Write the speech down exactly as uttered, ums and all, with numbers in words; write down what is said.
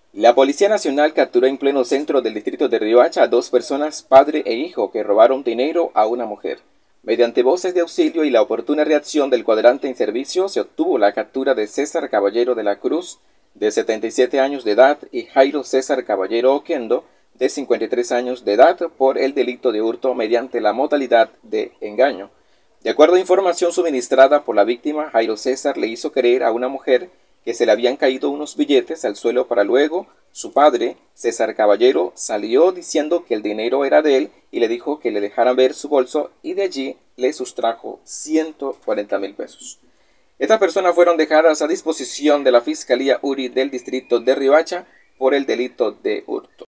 La Policía Nacional capturó en pleno centro del distrito de Riohacha a dos personas, padre e hijo, que robaron dinero a una mujer. Mediante voces de auxilio y la oportuna reacción del cuadrante en servicio, se obtuvo la captura de César Caballero de la Cruz, de setenta y siete años de edad, y Jairo César Caballero Oquendo, de cincuenta y tres años de edad, por el delito de hurto mediante la modalidad de engaño. De acuerdo a información suministrada por la víctima, Jairo César le hizo creer a una mujer que se le habían caído unos billetes al suelo para luego su padre, César Caballero, salió diciendo que el dinero era de él y le dijo que le dejaran ver su bolso y de allí le sustrajo ciento cuarenta mil pesos. Estas personas fueron dejadas a disposición de la Fiscalía URI del distrito de Riohacha por el delito de hurto.